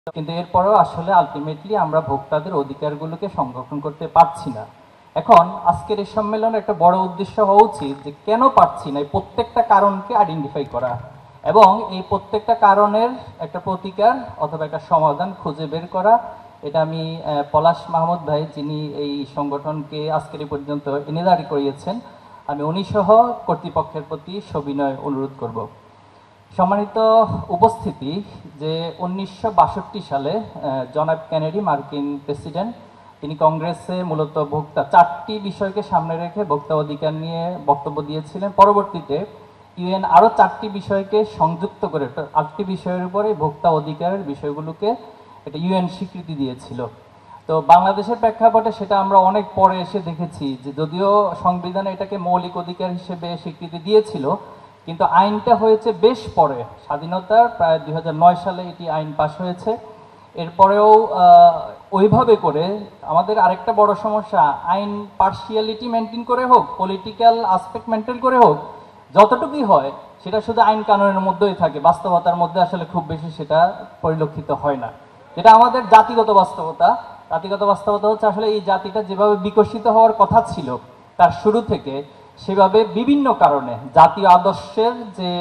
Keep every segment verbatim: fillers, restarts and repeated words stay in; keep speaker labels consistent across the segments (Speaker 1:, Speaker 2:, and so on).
Speaker 1: কিন্তু এরপরেও আসলে আলটিমেটলি আমরা ভোক্তাদের অধিকারগুলোকে সংরক্ষণ করতে পারছি না। এখন আজকের এই সম্মেলনের একটা বড় উদ্দেশ্য হওয়া উচিত যে কেন পারছি না, এই প্রত্যেকটা কারণকে আইডেন্টিফাই করা এবং এই প্রত্যেকটা কারণের একটা প্রতিকার অথবা একটা সমাধান খুঁজে বের করা। এটা আমি পলাশ মাহমুদ ভাই, যিনি এই সংগঠনকে আজকের এই পর্যন্ত এনে দাঁড়ি করিয়েছেন, আমি উনিসহ কর্তৃপক্ষের প্রতি সবিনয় অনুরোধ করব। সম্মানিত উপস্থিতি, যে উনিশশো বাষট্টি সালে জন এফ কেনেডি মার্কিন প্রেসিডেন্ট, তিনি কংগ্রেসে মূলত ভোক্তা চারটি বিষয়কে সামনে রেখে ভোক্তা অধিকার নিয়ে বক্তব্য দিয়েছিলেন। পরবর্তীতে ইউএন আরও চারটি বিষয়কে সংযুক্ত করে আটটি বিষয়ের উপরে ভোক্তা অধিকারের বিষয়গুলোকে এটা ইউএন স্বীকৃতি দিয়েছিল। তো বাংলাদেশের প্রেক্ষাপটে সেটা আমরা অনেক পরে এসে দেখেছি যে যদিও সংবিধানে এটাকে মৌলিক অধিকার হিসেবে স্বীকৃতি দিয়েছিল, কিন্তু আইনটা হয়েছে বেশ পরে, স্বাধীনতার প্রায় দুই হাজার নয় সালে এটি আইন পাশ হয়েছে। এরপরেও ওইভাবে করে আমাদের আরেকটা বড় সমস্যা, আইন পার্সিয়ালিটি মেনটেন করে হোক, পলিটিক্যাল আসপেক্ট মেনটেন করে হোক, যতটুকুই হয় সেটা শুধু আইন কানুনের মধ্যেই থাকে, বাস্তবতার মধ্যে আসলে খুব বেশি সেটা পরিলক্ষিত হয় না। যেটা আমাদের জাতিগত বাস্তবতা। জাতিগত বাস্তবতা হচ্ছে আসলে এই জাতিটা যেভাবে বিকশিত হওয়ার কথা ছিল তার শুরু থেকে, সেভাবে বিভিন্ন কারণে জাতীয় আদর্শের যে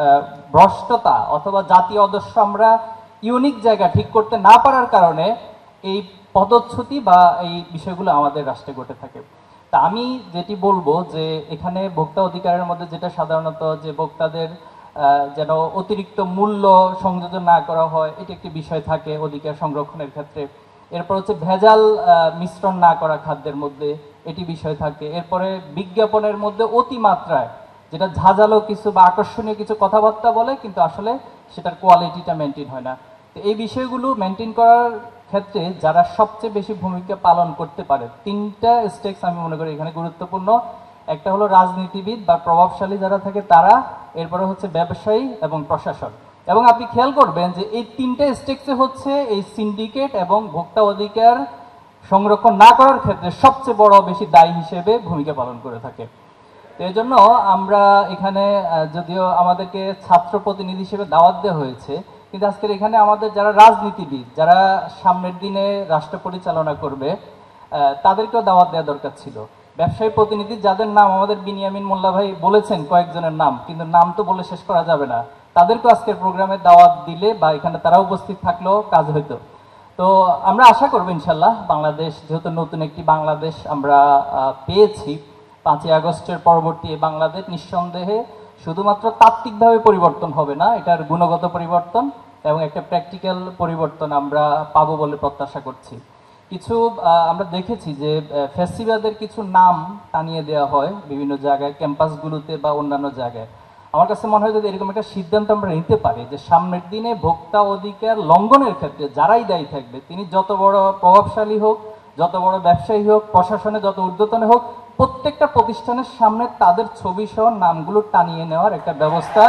Speaker 1: ভ্রষ্টতা অথবা জাতীয় আদর্শ আমরা ইউনিক জায়গা ঠিক করতে না পারার কারণে এই পদচ্যুতি বা এই বিষয়গুলো আমাদের রাষ্ট্রে ঘটে থাকে। তা আমি যেটি বলবো যে এখানে ভোক্তা অধিকারের মধ্যে যেটা সাধারণত যে ভোক্তাদের যেন অতিরিক্ত মূল্য সংযোজন না করা হয়, এটি একটি বিষয় থাকে অধিকার সংরক্ষণের ক্ষেত্রে। এরপর হচ্ছে ভেজাল মিশ্রণ না করা খাদ্যের মধ্যে, এটি বিষয় থাকে। এরপরে বিজ্ঞাপনের মধ্যে অতিমাত্রায় যেটা ঝাঁঝালো কিছু বা আকর্ষণীয় কিছু কথাবার্তা বলে, কিন্তু আসলে সেটার কোয়ালিটিটা মেনটেন হয় না। তো এই বিষয়গুলো মেনটেন করার ক্ষেত্রে যারা সবচেয়ে বেশি ভূমিকা পালন করতে পারে, তিনটা স্টেকস আমি মনে করি এখানে গুরুত্বপূর্ণ। একটা হলো রাজনীতিবিদ বা প্রভাবশালী যারা থাকে তারা, এরপরে হচ্ছে ব্যবসায়ী এবং প্রশাসন। এবং আপনি খেয়াল করবেন যে এই তিনটা স্টেকসে হচ্ছে এই সিন্ডিকেট এবং ভোক্তা অধিকার সংরক্ষণ না করার ক্ষেত্রে সবচেয়ে বড় বেশি দায়ী হিসেবে ভূমিকা পালন করে থাকে। তো এই জন্য আমরা এখানে যদিও আমাদেরকে ছাত্র প্রতিনিধি হিসেবে দাওয়াত দেওয়া হয়েছে, কিন্তু আজকের এখানে আমাদের যারা রাজনীতিবিদ, যারা সামনের দিনে রাষ্ট্র পরিচালনা করবে, তাদেরকেও দাওয়াত দেওয়া দরকার ছিল। ব্যবসায়ী প্রতিনিধি যাদের নাম আমাদের বিনিয়ামিন মোল্লা ভাই বলেছেন কয়েকজনের নাম, কিন্তু নাম তো বলে শেষ করা যাবে না, তাদেরকেও আজকের প্রোগ্রামে দাওয়াত দিলে বা এখানে তারা উপস্থিত থাকলেও কাজ হইতো। তো আমরা আশা করবো ইনশাল্লাহ বাংলাদেশ, যেহেতু নতুন একটি বাংলাদেশ আমরা পেয়েছি, পাঁচই আগস্টের পরবর্তী বাংলাদেশ নিঃসন্দেহে শুধুমাত্র তাত্ত্বিকভাবে পরিবর্তন হবে না, এটার গুণগত পরিবর্তন এবং একটা প্র্যাকটিক্যাল পরিবর্তন আমরা পাবো বলে প্রত্যাশা করছি। কিছু আমরা দেখেছি যে ফেস্টিভ্যালের কিছু নাম টানিয়ে দেওয়া হয় বিভিন্ন জায়গায়, ক্যাম্পাসগুলোতে বা অন্যান্য জায়গায়। আমার কাছে মনে হয় যদি এরকম একটা সিদ্ধান্ত আমরা নিতে পারি যে সামনের দিনে ভোক্তা অধিকার লঙ্ঘনের ক্ষেত্রে যারাই দায়ী থাকবে, তিনি যত বড় প্রভাবশালী হোক, যত বড় ব্যবসায়ী হোক, প্রশাসনে যত ঊর্ধ্বতনে হোক, প্রত্যেকটা প্রতিষ্ঠানের সামনে তাদের ছবি সহ নামগুলো টানিয়ে নেওয়ার একটা ব্যবস্থা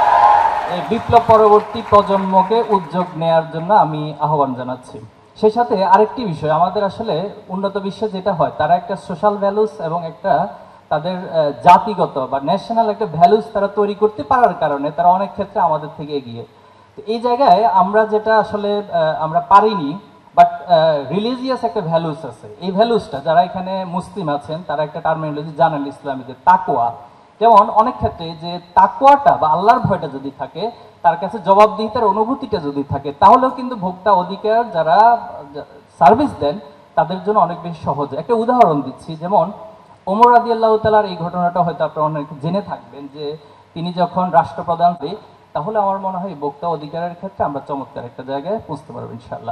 Speaker 1: এই বিপ্লব পরবর্তী প্রজন্মকে উদ্যোগ নেওয়ার জন্য আমি আহ্বান জানাচ্ছি। সেই সাথে আরেকটি বিষয়, আমাদের আসলে উন্নত বিশ্বে যেটা হয়, তারা একটা সোশ্যাল ভ্যালুস এবং একটা তাদের জাতিগত বা ন্যাশনাল একটা ভ্যালুস তারা তৈরি করতে পারার কারণে তারা অনেক ক্ষেত্রে আমাদের থেকে এগিয়ে। তো এই জায়গায় আমরা যেটা আসলে আমরা পারিনি, বাট রিলিজিয়াস একটা ভ্যালুস আছে। এই ভ্যালুসটা যারা এখানে মুসলিম আছেন তারা একটা টার্মিনোলজি জানেন ইসলামীদের, তাকওয়া। যেমন অনেক ক্ষেত্রে যে তাকওয়াটা বা আল্লাহর ভয়টা যদি থাকে, তার কাছে জবাবদিহিতার অনুভূতিটা যদি থাকে, তাহলেও কিন্তু ভোক্তা অধিকার যারা সার্ভিস দেন তাদের জন্য অনেক বেশি সহজ। একটা উদাহরণ দিচ্ছি, যেমন ওমর রাদিয়াল্লাহু তাআলার এই ঘটনাটা হয়তো আপনারা অনেক জেনে থাকবেন যে তিনি যখন রাষ্ট্রপ্রধান, তাহলে আমার মনে হয় ভোক্তা অধিকারের ক্ষেত্রে আমরা চমৎকার একটা জায়গায় পৌঁছতে পারবো ইনশাআল্লাহ।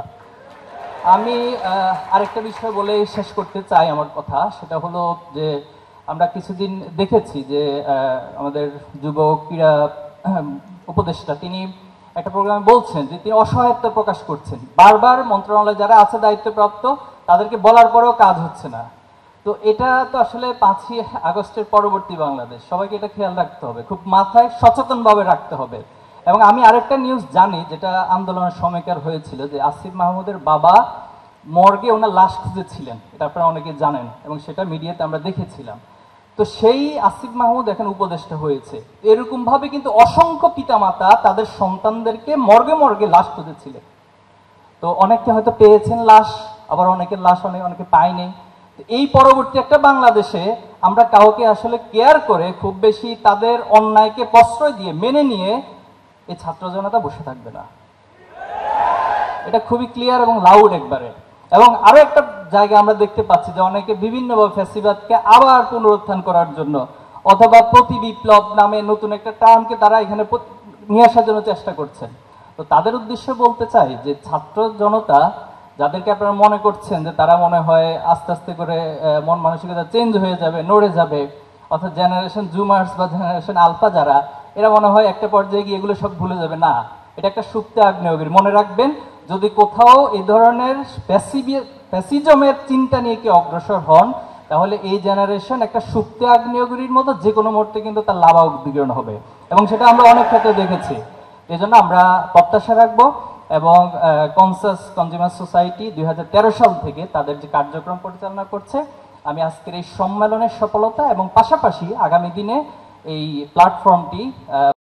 Speaker 1: আমি আরেকটা বিষয় বলে শেষ করতে চাই আমার কথা, সেটা হলো যে আমরা কিছুদিন দেখেছি যে আমাদের যুব ক্রীড়া উপদেষ্টা তিনি একটা প্রোগ্রামে বলছেন যে তিনি অসহায়ত্ব প্রকাশ করছেন। বারবার মন্ত্রণালয়ে যারা আছে দায়িত্বপ্রাপ্ত তাদেরকে বলার পরেও কাজ হচ্ছে না। তো এটা তো আসলে পাঁচই আগস্টের পরবর্তী বাংলাদেশ, সবাইকে এটা খেয়াল রাখতে হবে, খুব মাথায় সচেতনভাবে রাখতে হবে। এবং আমি আরেকটা নিউজ জানি যেটা আন্দোলনের সময়কার হয়েছিল, যে আসিফ মাহমুদের বাবা মর্গে ওনার লাশ খুঁজেছিলেন, এটা আপনারা অনেকে জানেন এবং সেটা মিডিয়াতে আমরা দেখেছিলাম। তো সেই আসিফ মাহমুদ এখন উপদেষ্টা হয়েছে। এরকম ভাবে কিন্তু অসংখ্য পিতামাতা তাদের সন্তানদেরকে মর্গে মর্গে লাশ খুঁজেছিলেন। তো অনেকে হয়তো পেয়েছেন লাশ, আবার অনেকের লাশ অনেক অনেকে পায়নি। এই পরবর্তী একটা বাংলাদেশে আমরা কাউকে আসলে কেয়ার করে খুব বেশি তাদের অন্যায়কে প্রশ্রয় দিয়ে মেনে নিয়ে এই ছাত্র জনতা বসে থাকবে না। এটা খুবই ক্লিয়ার এবং লাউড একবারে। এবং আরো একটা জায়গা আমরা দেখতে পাচ্ছি যে অনেকে বিভিন্নভাবে ফ্যাসিবাদকে আবার পুনরুত্থান করার জন্য অথবা প্রতি বিপ্লব নামে নতুন একটা টার্মকে তারা এখানে নিয়ে আসার জন্য চেষ্টা করছেন। তো তাদের উদ্দেশ্যে বলতে চাই যে ছাত্র জনতা যাদেরকে আপনারা মনে করছেন যে তারা মনে হয় আস্তে আস্তে করে মন মানসিকতা চেঞ্জ হয়ে যাবে, নড়ে যাবে, অর্থাৎ জেনারেশন জুমার্স বা জেনারেশন আলফা যারা, এরা মনে হয় একটা পর্যায়ে গিয়ে এগুলো সব ভুলে যাবে। না, এটা একটা সুপ্ত আগ্নেয়গিরি। মনে রাখবেন, যদি কোথাও এই ধরনের ফ্যাসিজমের চিন্তা নিয়ে কি অগ্রসর হন, তাহলে এই জেনারেশন একটা সুপ্ত আগ্নেয়গিরির মতো যে কোনো মুহূর্তে কিন্তু তার লাভা উদ্গীরণ হবে, এবং সেটা আমরা অনেক ক্ষেত্রে দেখেছি। এই জন্য আমরা প্রত্যাশা রাখবো এবং কনসাস কনজিউমার সোসাইটি দুই হাজার তেরো সাল থেকে তাদের যে কার্যক্রম পরিচালনা করছে, আমি আজকের এই সম্মেলনের সফলতা এবং পাশাপাশি আগামী দিনে এই প্ল্যাটফর্মটি